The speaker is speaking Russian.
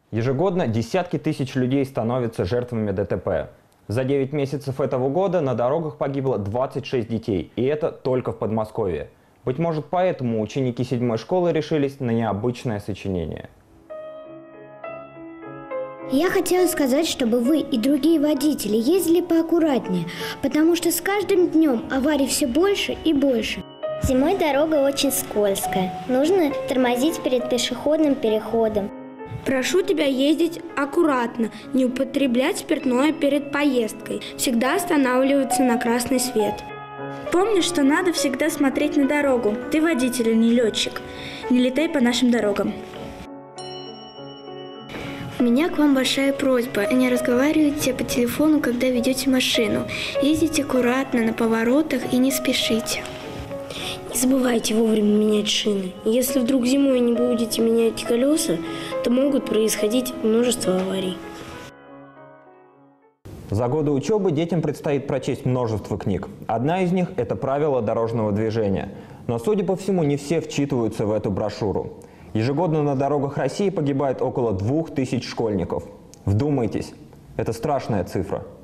Ежегодно десятки тысяч людей становятся жертвами ДТП. За 9 месяцев этого года на дорогах погибло 26 детей, и это только в Подмосковье. Быть может, поэтому ученики 7-й школы решились на необычное сочинение. Я хотела сказать, чтобы вы и другие водители ездили поаккуратнее, потому что с каждым днем аварий все больше и больше. Зимой дорога очень скользкая. Нужно тормозить перед пешеходным переходом. Прошу тебя ездить аккуратно, не употреблять спиртное перед поездкой. Всегда останавливаться на красный свет. Помни, что надо всегда смотреть на дорогу. Ты водитель, а не летчик. Не летай по нашим дорогам. У меня к вам большая просьба. Не разговаривайте по телефону, когда ведете машину. Ездите аккуратно на поворотах и не спешите. Не забывайте вовремя менять шины. Если вдруг зимой не будете менять колеса, то могут происходить множество аварий. За годы учебы детям предстоит прочесть множество книг. Одна из них – это правила дорожного движения. Но, судя по всему, не все вчитываются в эту брошюру. Ежегодно на дорогах России погибает около 2000 школьников. Вдумайтесь, это страшная цифра.